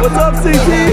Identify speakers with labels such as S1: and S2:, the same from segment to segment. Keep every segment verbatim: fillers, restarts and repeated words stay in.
S1: What's up, C T?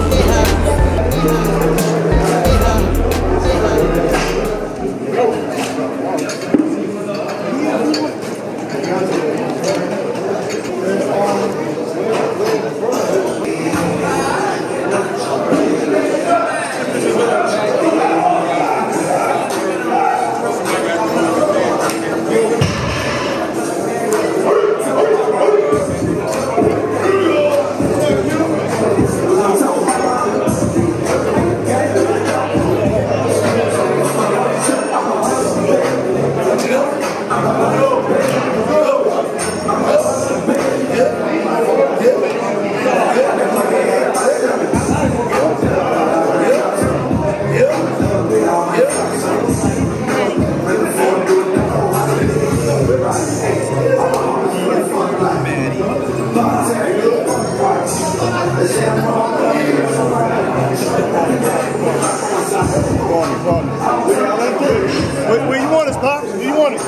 S1: Where, where you want us, Pop? Where you want it?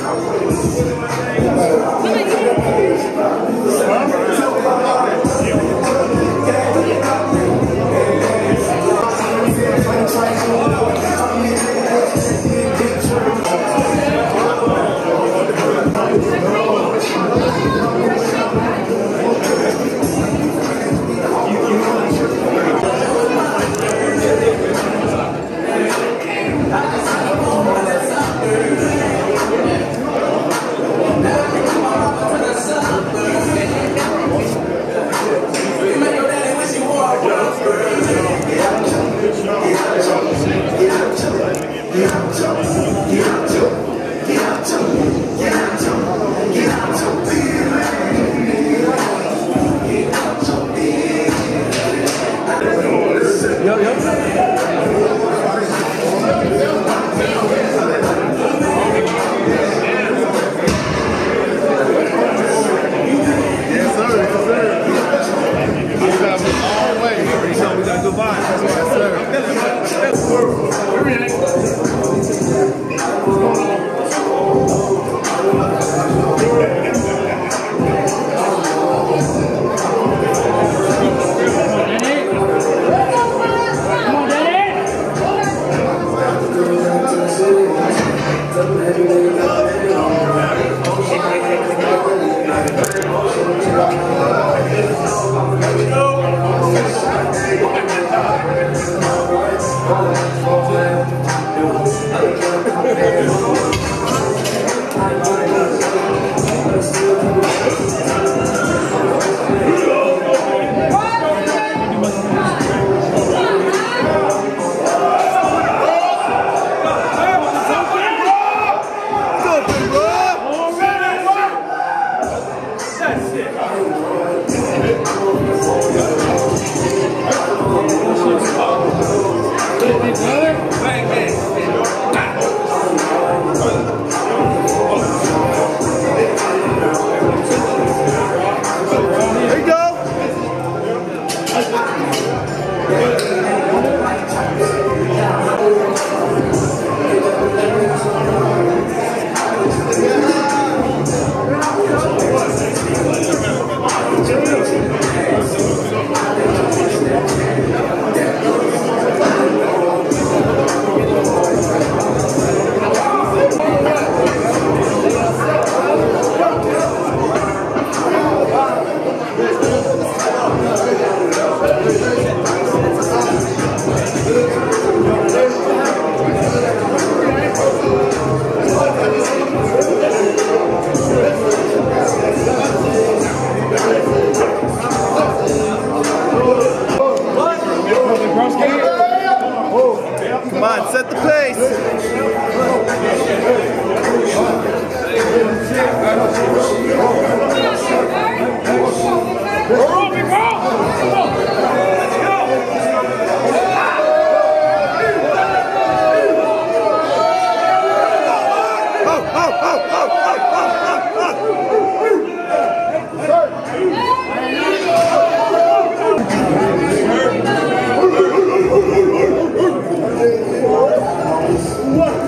S1: Come on, set the pace. What?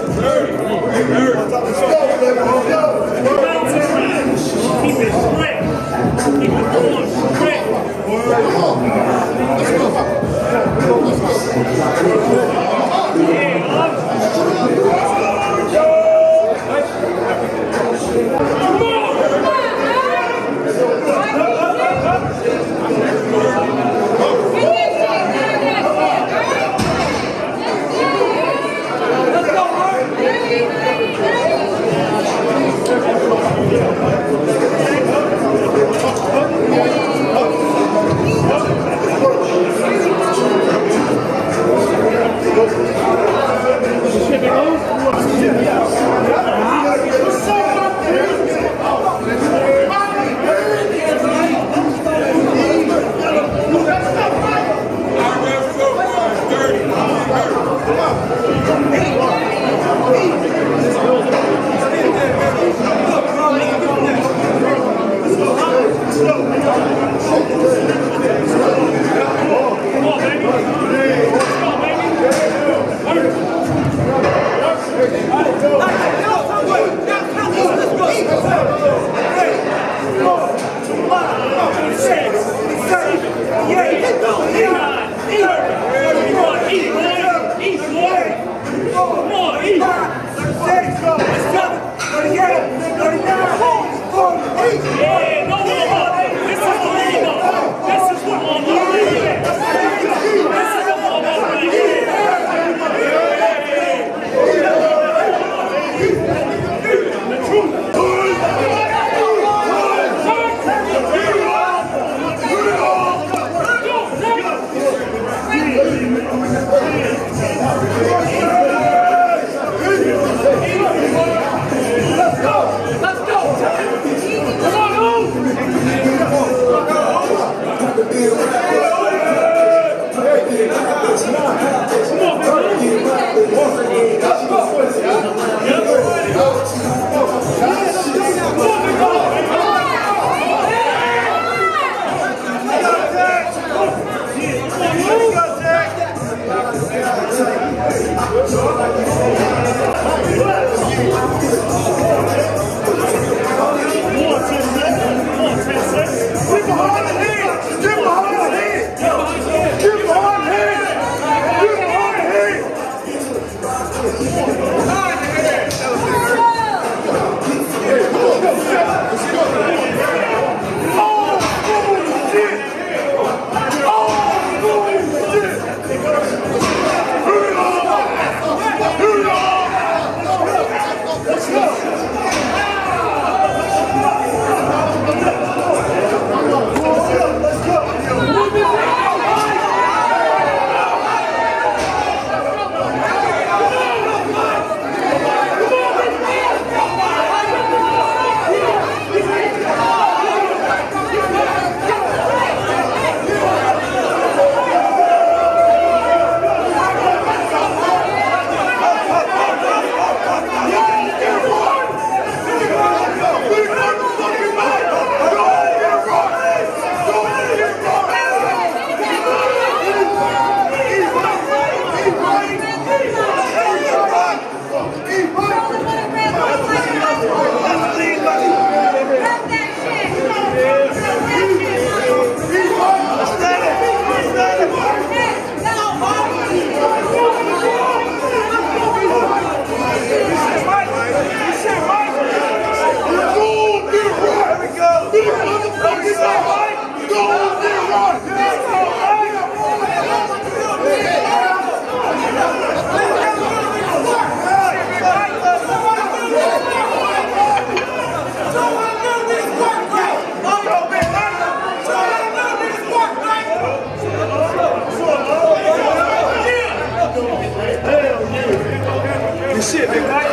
S2: Shit, big Mike.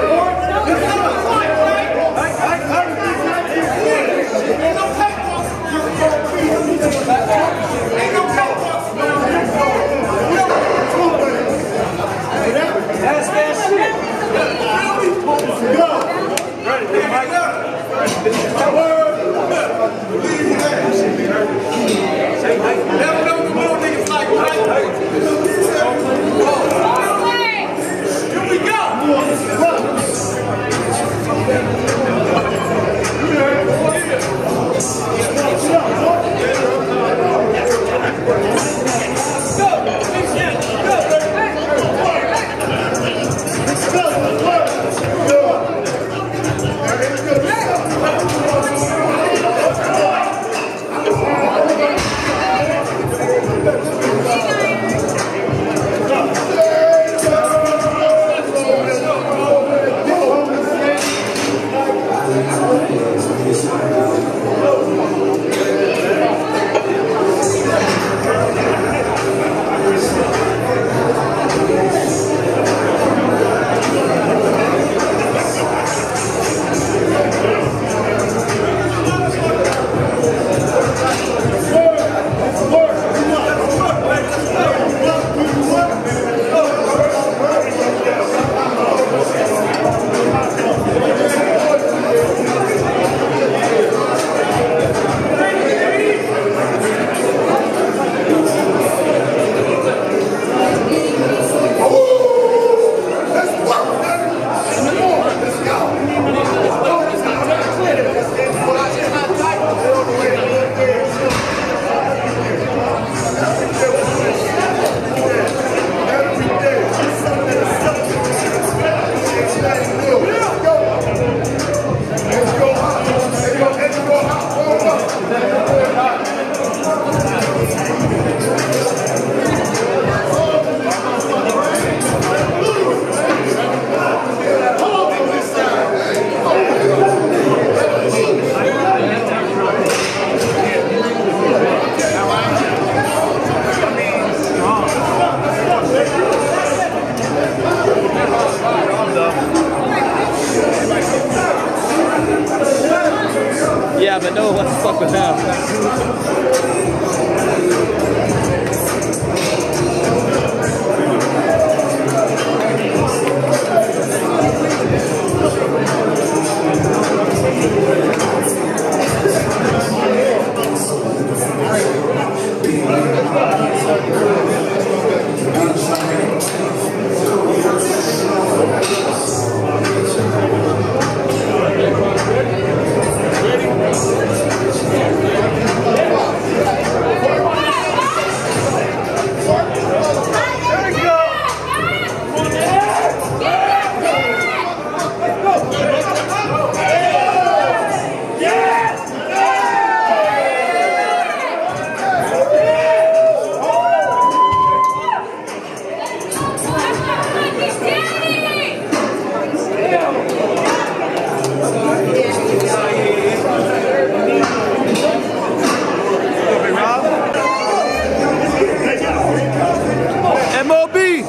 S2: That's that shit. Go. Ready, big Mike. Never know the more niggas like Mike. Here we go.
S1: Go.
S3: the half. M O B!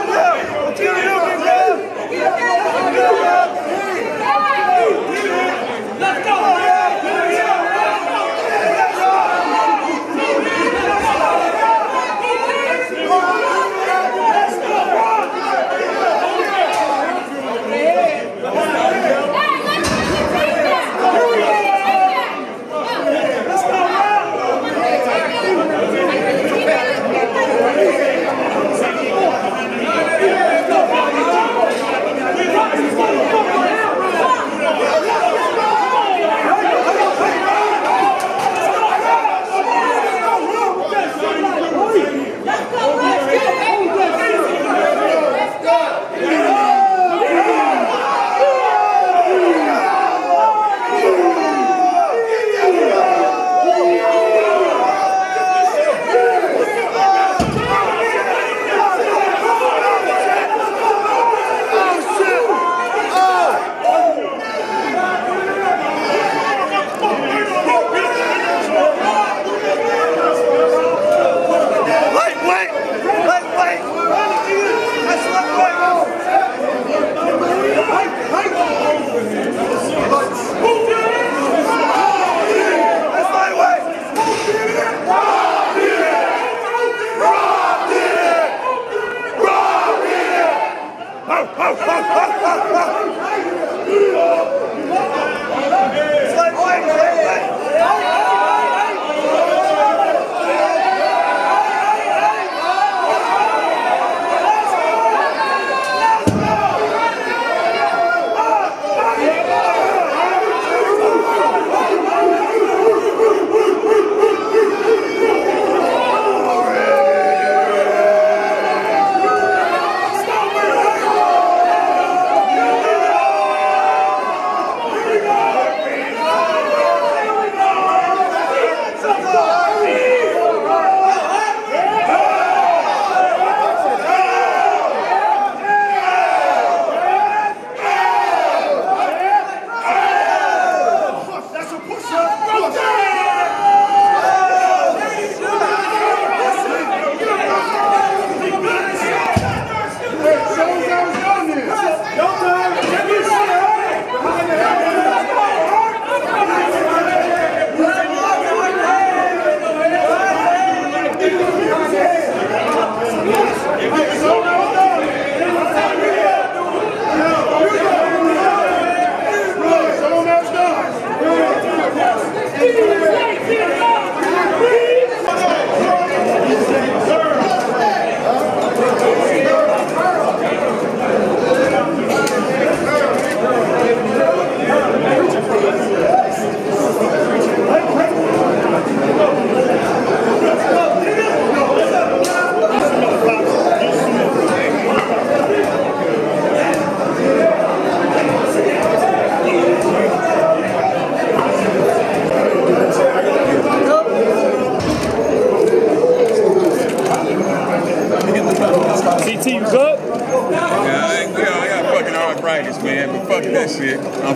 S2: Get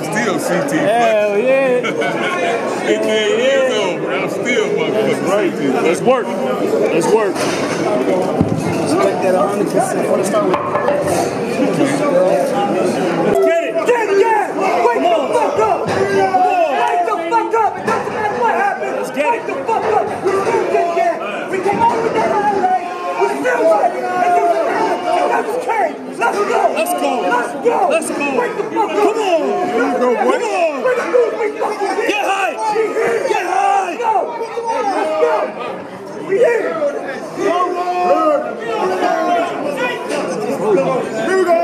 S4: still C T.
S3: Hell yeah.
S4: eighteen years old, bro. I'm still motherfucking
S3: Right.
S4: C T.
S3: Let's work. Let's work.
S5: Respect that one hundred percent. Let's start with.
S3: Let's get it.
S6: Get it, yeah! Wake the fuck up! Wake the fuck up! It doesn't matter what happens!
S3: Let's get it.
S6: Wake the fuck up! We still get there! We came over with that L A! We still fighting! It doesn't matter! That's change! Let's go!
S3: Let's go.
S6: Let's go!
S3: Let's go.
S6: Wake the fuck up!
S3: Come on.
S6: Let's go, boy! Come on! We're the news! We fucking here!
S3: Get high.
S6: We here!
S3: Get high.
S6: Let's go! Let's go! We here!
S1: Here we go.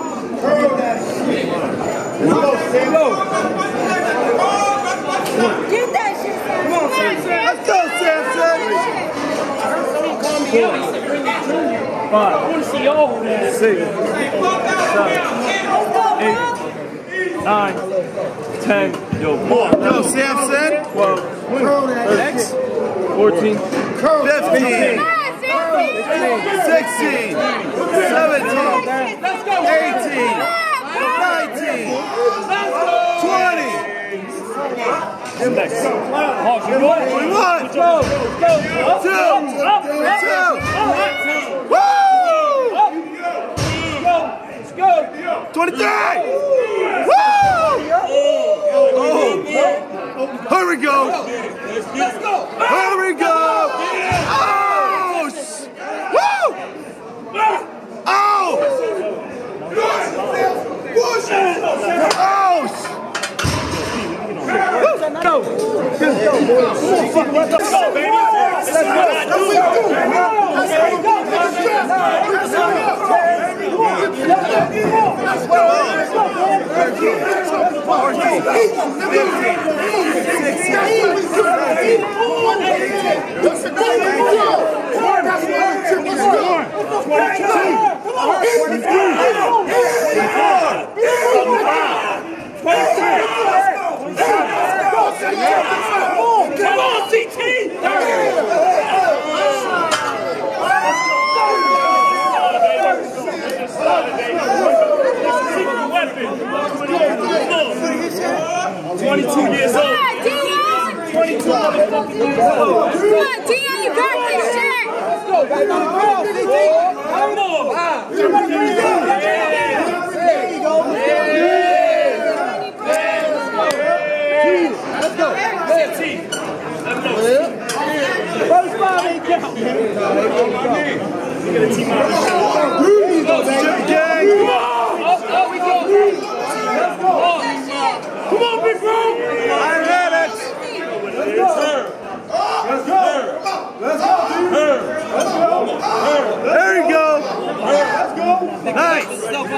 S7: Get that shit, Sam. Come on, Sam.
S1: Let's go, Samson.
S3: Five. I want to see y'all. Six. Seven. Eight. Nine. Ten. Yo, one.
S1: Go, Samson.
S3: Twelve.
S1: Next.
S3: Fourteen.
S1: fifteen. sixteen. seventeen. eighteen. nineteen. twenty.
S3: Next. Hawks, you know it?
S1: One.
S3: Good job. Go. Up,
S1: Two.
S3: up, up,
S1: Two.
S3: up.
S1: Woo!
S3: Let's go.
S1: twenty-three. Woo! Oh. Here we go.
S6: Let's go!
S1: Here we go. Oh. sh- Woo! Oh. Oh. sh-
S3: Go.
S6: Let's go, baby! Let's Come on, C T!
S3: Twenty-two years old. Twenty-two motherfucking years old.
S7: Come on, Tia, you got this shit.
S6: Let's go, baby. Come on. There you go. Let's go. First five ain't count.
S3: We got a team out.
S1: Let's go, baby. Gang.
S3: Come on, big bro.
S1: I read it.
S6: Let's go. Let's go. Let's go.
S1: There you go.
S6: Let's go.
S1: Nice.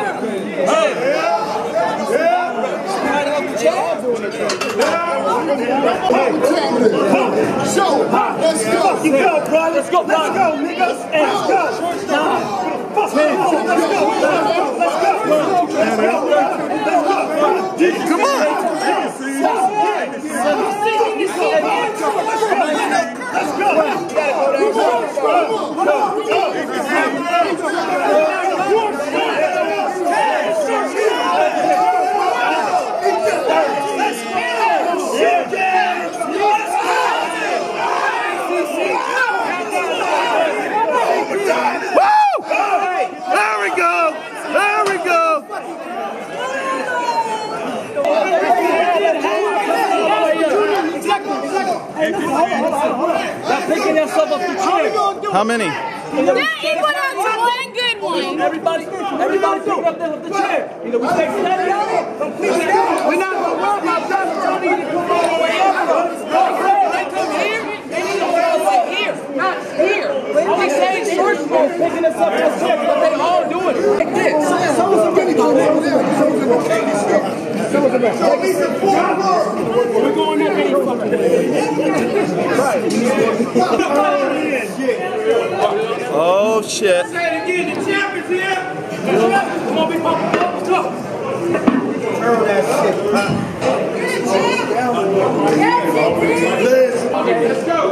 S6: Let's go.
S3: You go, bro. Let's go, bro.
S6: Let's go, niggas. Let's go. Nine. Let's go. Let's go. Let's go.
S1: Come on. Woo! There we go. There we go.
S3: Picking yourself up the chair.
S1: How many?
S7: That equal out to one good one.
S3: Everybody, everybody picking up the, the chair. Either we take steady out or completely out.
S6: We're not going to worry about that. Y'all need to come all the way up.
S8: They come here, they need to go like here, not here. We say short smoke picking us up this chair, but they all do it like this.
S3: We're going there any fucking
S1: Oh shit.
S3: Say it again, the champion's here. Come on, big papa, let's go.
S1: Turn that shit.
S3: Let's go.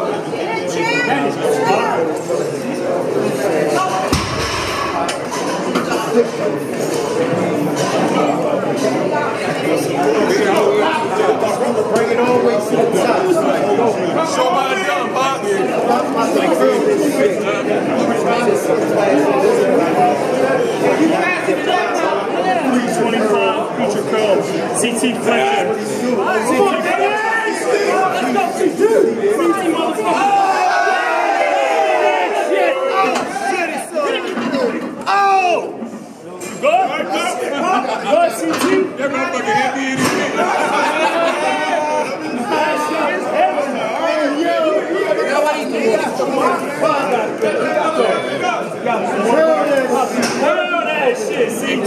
S7: Let's go.
S1: Bring it all the way to the top.
S4: Show my gun, Bob.
S3: three twenty-five, feature code. C T Fletcher. C T Fletcher. Let's go, C T. C T, motherfucker. Oh! Good? Good, C T?
S4: That motherfucker hit me in the head.
S3: Hell that shit, C T.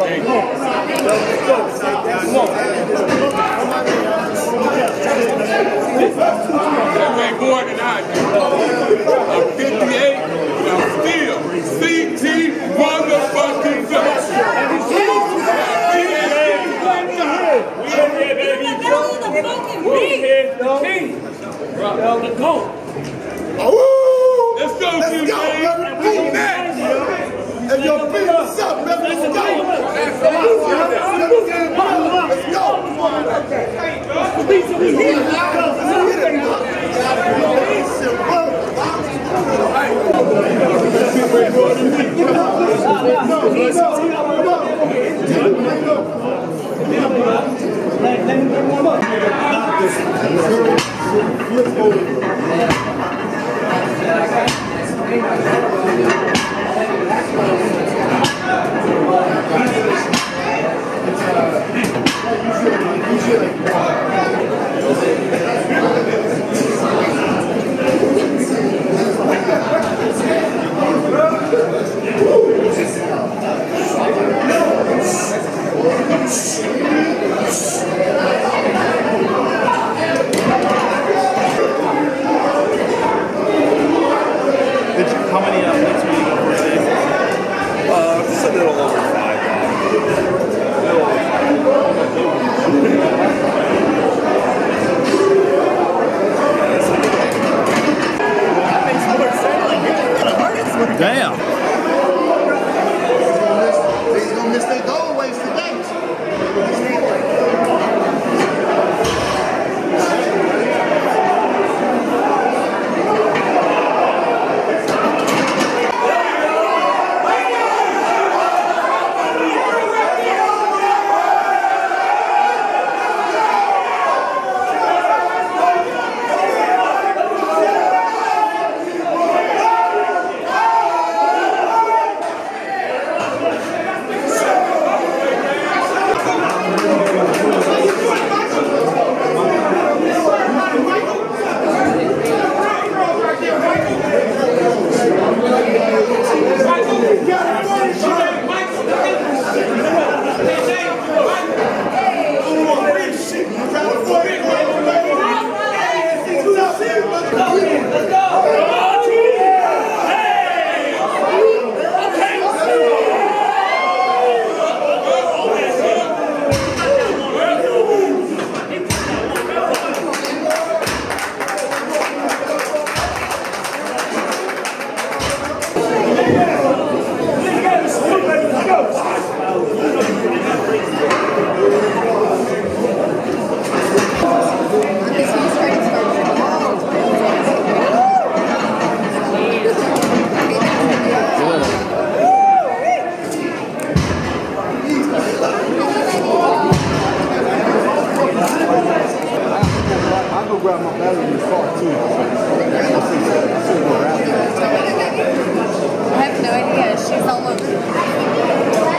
S4: That man more than I do. I'm fifty-eight, and I'm still C T motherfucking Fletcher.
S3: We here, the king. The GOAT.
S4: Let's go,
S1: Let's
S4: King
S1: go,
S4: James.
S1: brother. Beat that. And your beat us up, brother. Let's go. Let's go.
S3: Let him get warm up.
S5: How many athletes will you go for today? Uh, just a little over five. A little over five. Damn.
S1: They're gonna miss their goal ways today.
S6: grab my battery in the car too.
S7: I have no idea. She's all over.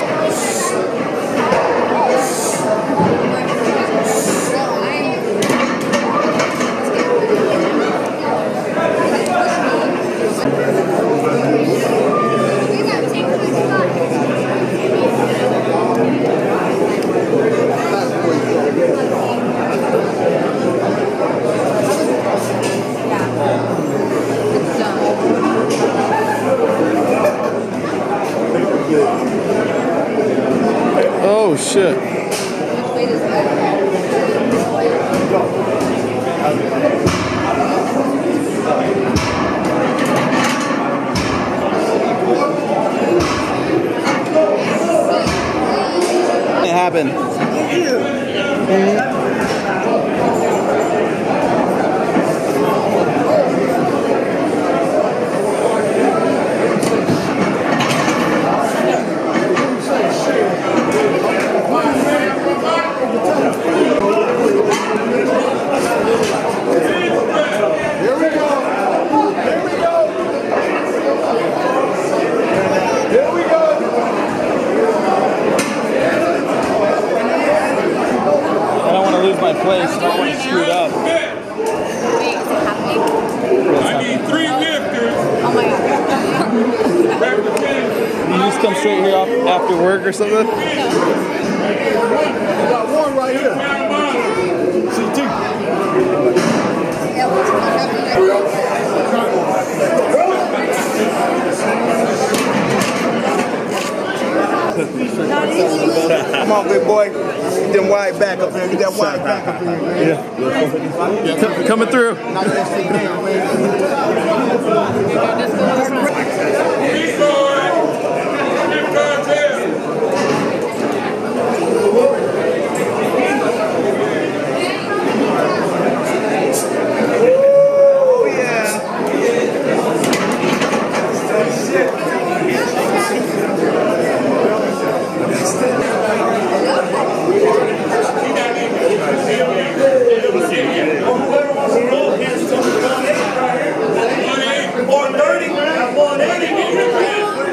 S7: Yeah.
S5: my place. I don't want to screw it up.
S7: Wait, is it happening?
S4: I need three lifters.
S7: Oh my god.
S5: You just come straight here off after work or something?
S1: We got one right here. C T.
S7: Yeah, what's not
S1: Come on, big boy. Get them wide back up here. Get that wide back up here, man.
S5: Yeah. Com coming through.
S4: Big boy. Big contest.
S1: Oh, yeah.
S4: one eighty. one thirty. one eighty.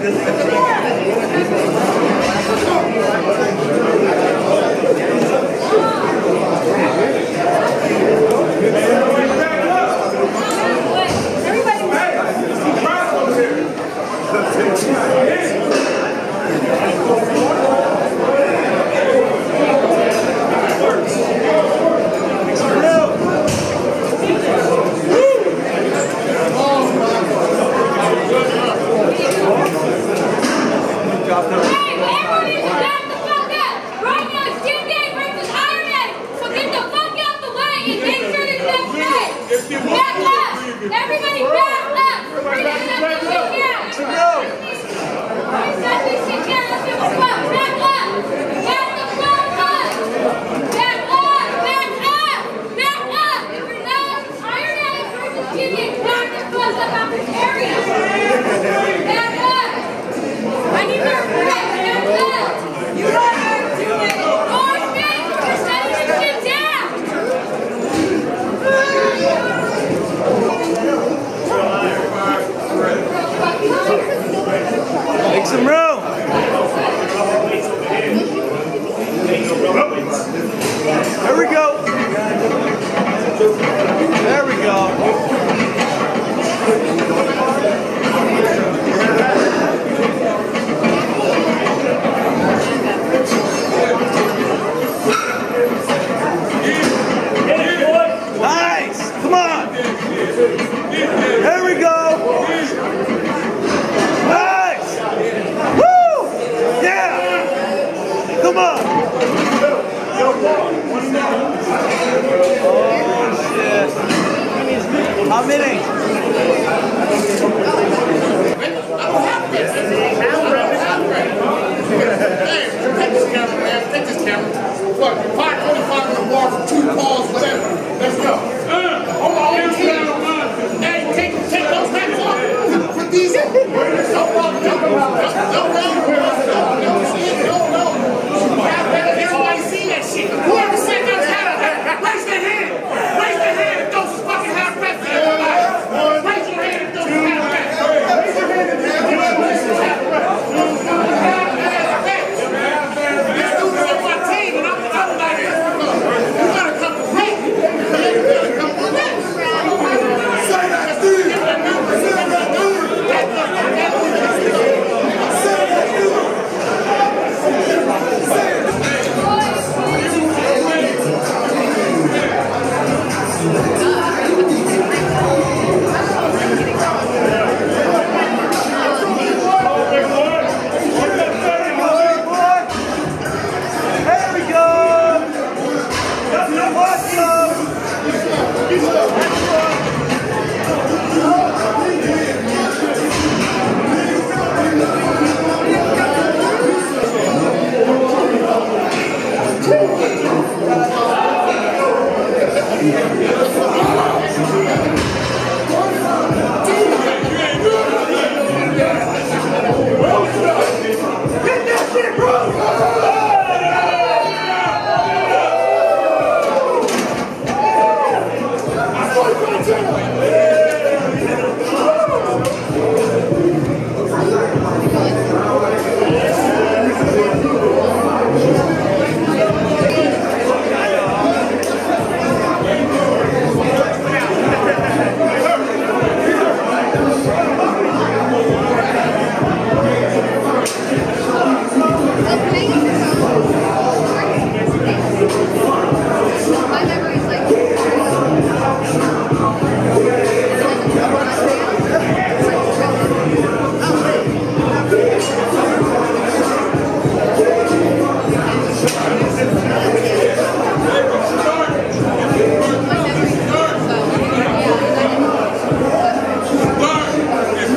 S9: Everybody back up! Bring it up to sit down! Bring it sit down! Let's give a fuck! Back up! Back the fuck up! Back up! Back up! Back up! If you're not Iron Man versus Gideon, back the fuck up out this area! Back up! I need your friend! Back up! You don't have to do it! Orange man! You're setting this shit down!
S5: Make some room. There we go. There we go. Nice. Come on. There we go. Nice. Woo. Yeah. Come on. Oh, shit. How many?
S2: Hey, take this camera, man. Take this camera. Look, five twenty-five on the bar for two calls, whatever. Let's go. Hold on, hey, take, take those hats off. Put these on. Don't run, don't run, don't run, don't no, no. Everybody see that shit. Whoever said those hats, raise their hand. Raise their hand if those fucking hats back to everybody. Raise your hand if those hats back. Raise your hand if those hats back.
S4: If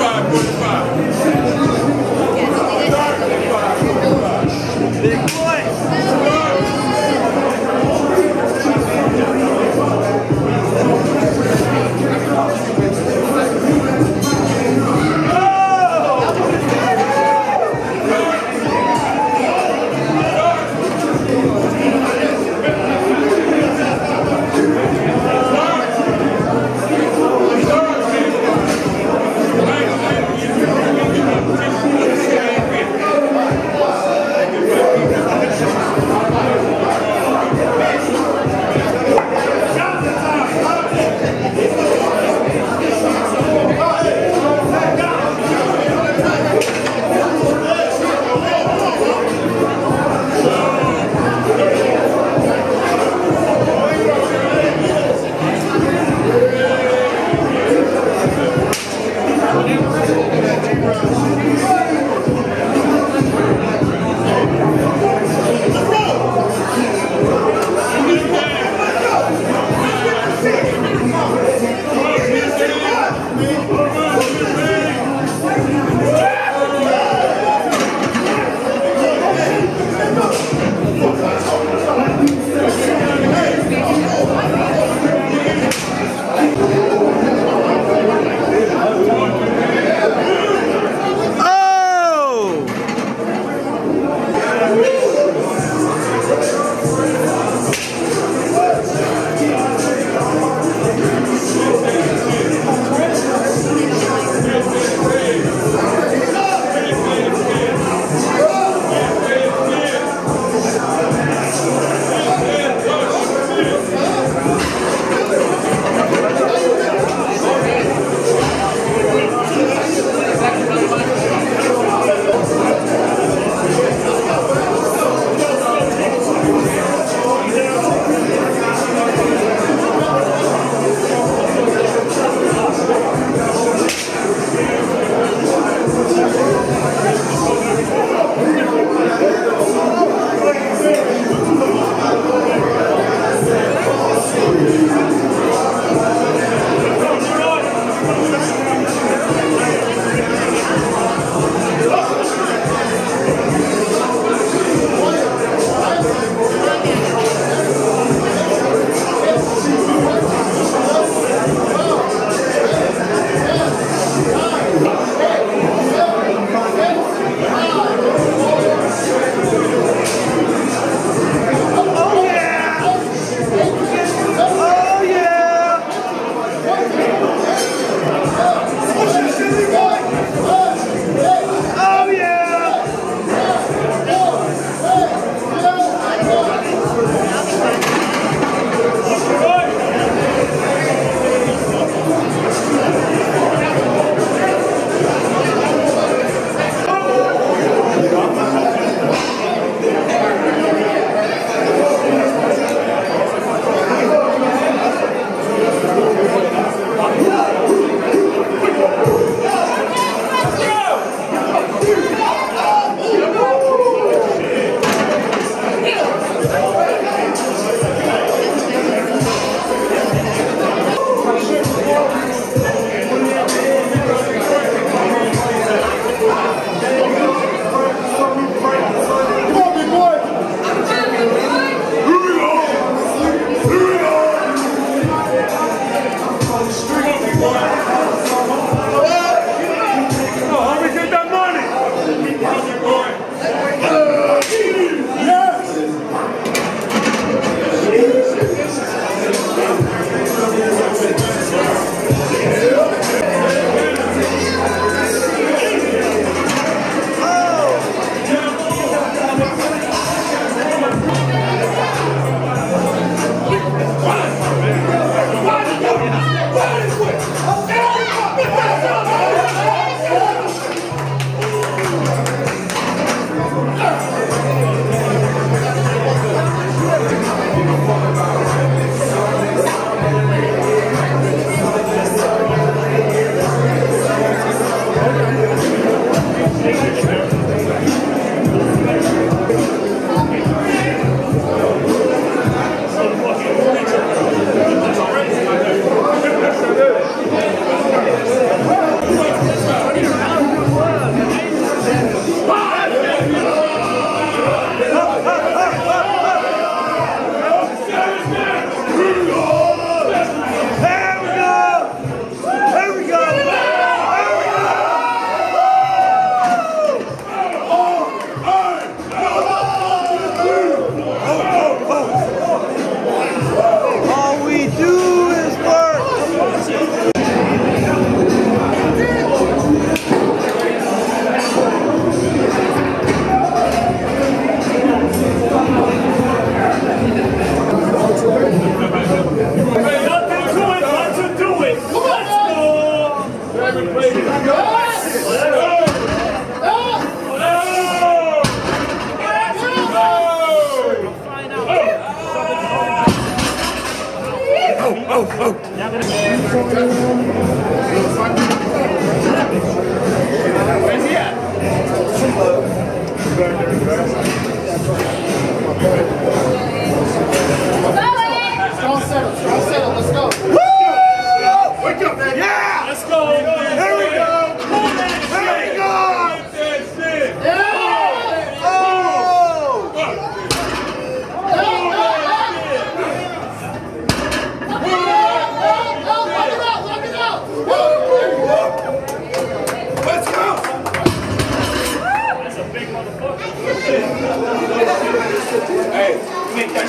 S3: oh, oh.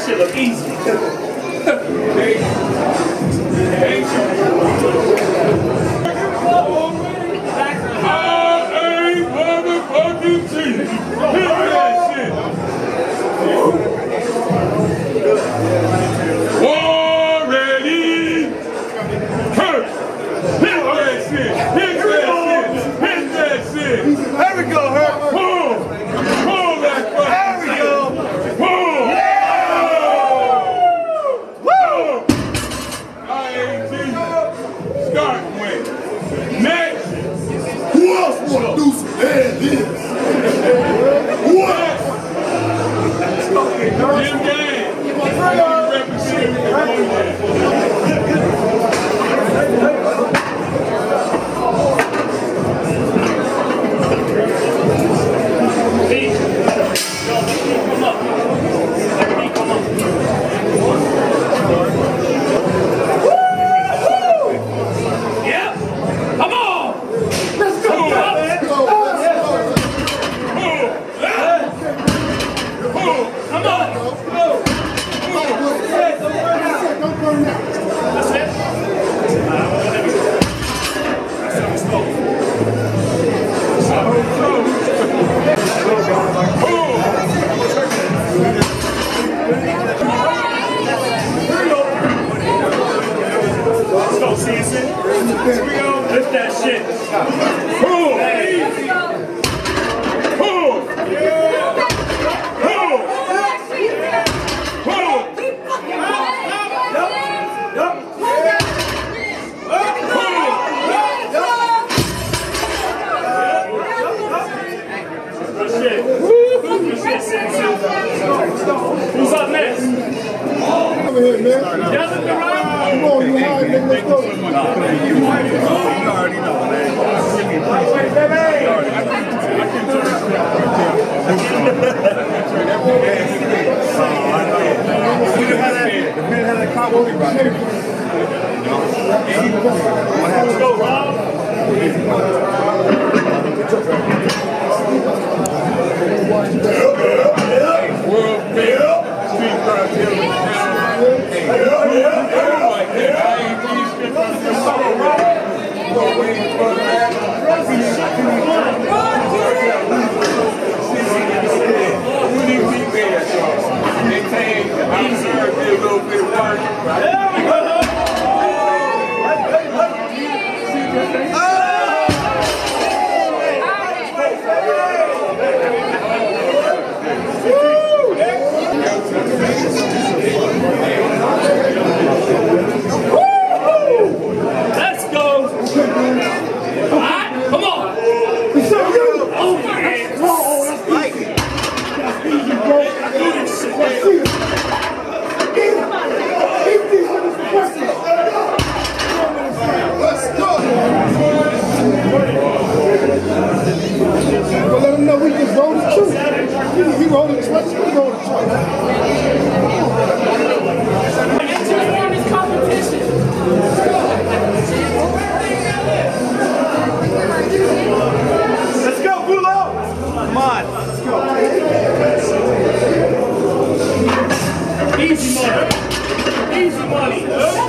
S3: shit look easy.
S4: Motherfucking Jesus. Hit that shit. Already hurt. Hit that shit. Hit that shit. Hit that shit.
S1: There we go, Hurt.
S4: Pull. Pull that fucking
S1: There we go.
S4: Pull.
S1: Yeah.
S4: Woo. I ain't start with. Next.
S1: Who else want to do some bad deals? Who else?
S4: Jim Gang. Represent the
S3: Lift that shit.
S4: Pull. Pull. Pull. Pull.
S3: Good shit. Good shit, Sensei. Who's up next?
S1: Come here, man.
S3: Y'all look around.
S1: Come on, you hard, nigga. Let's go.
S5: You already know, man. If we didn't have that, if we didn't have that combo, we'd be right here.
S3: Let's go, Rob.
S4: World Fair. Street Cartel.
S3: Let's go. All right, come on. Oh, yeah. Do this shit.
S1: Let's go. Well, let him know we just roll the truth. He, he rolled the truck, we roll the truck.
S8: It's your warmest competition.
S3: Let's go, Bulo. Come on. Let's go. Easy money. Easy money.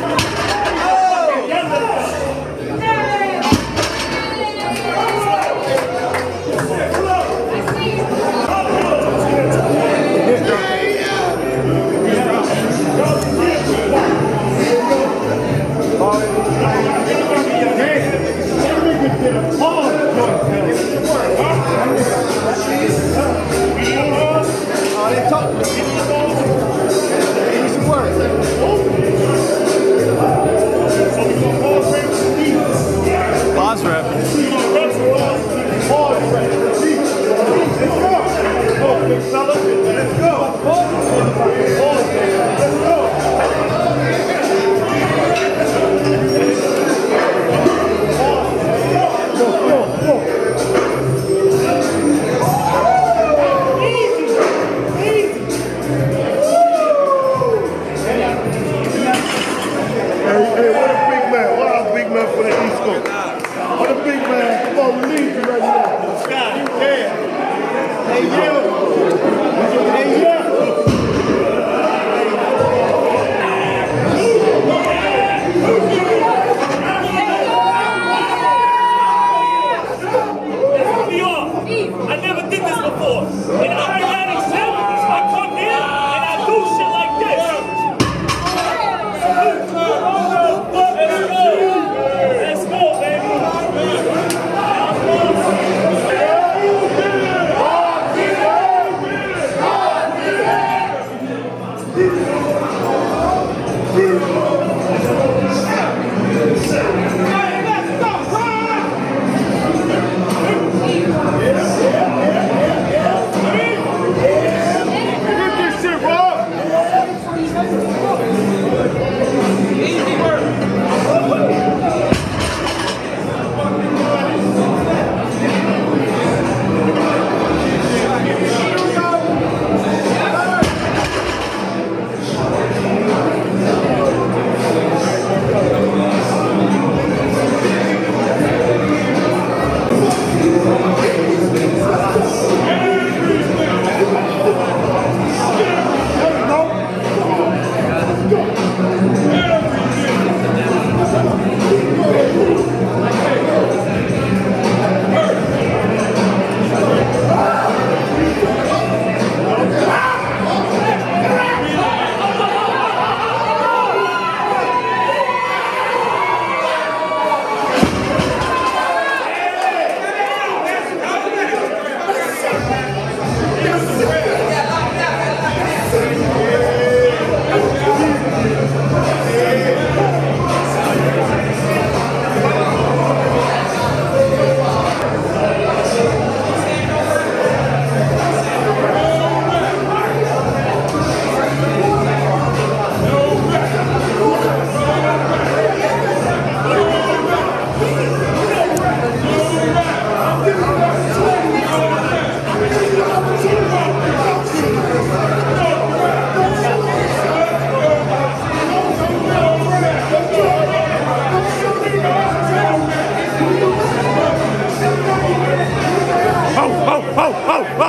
S5: Boss rep.
S1: Let's go. Hey,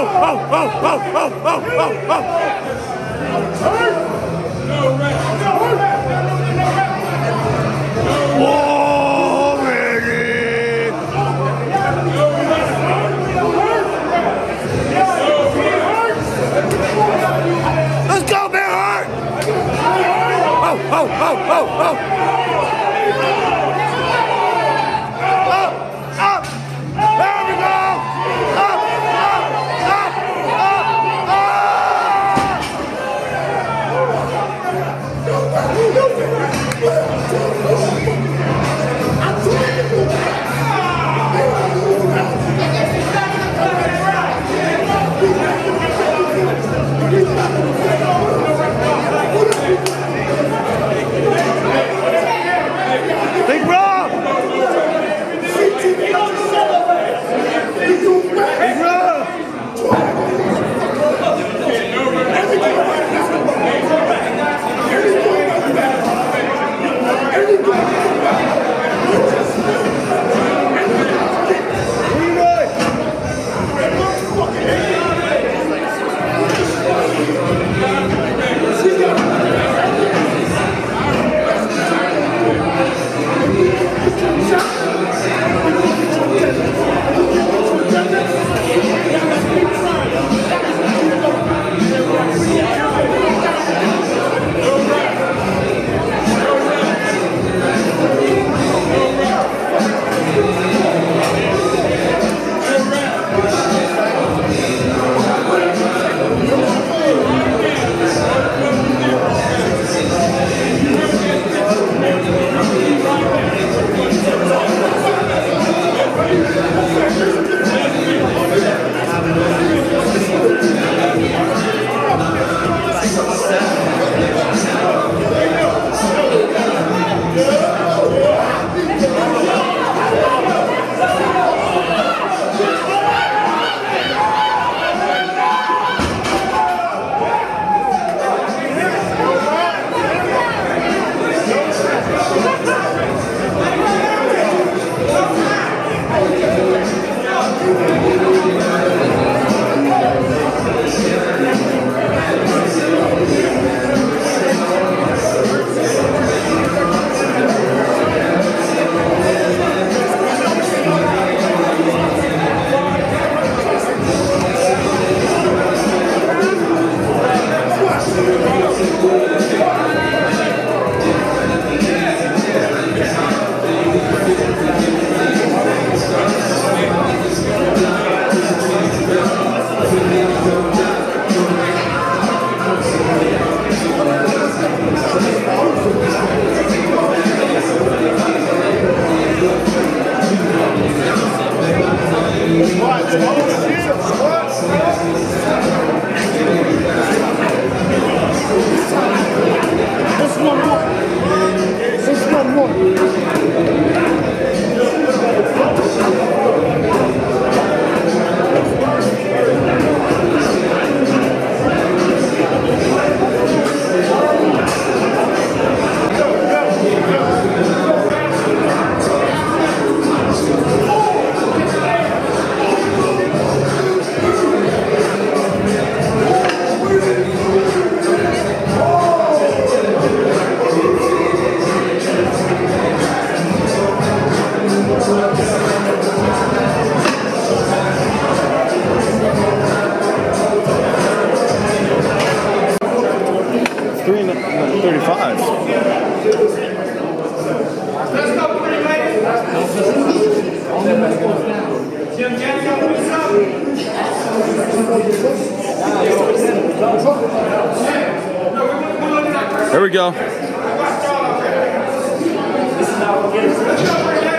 S1: Let's go, Bear Heart! Oh, oh, oh, oh, oh! Up, up! There we go! Up, up, up, up, Big Rob! Big Rob! thirty-five. Here we go.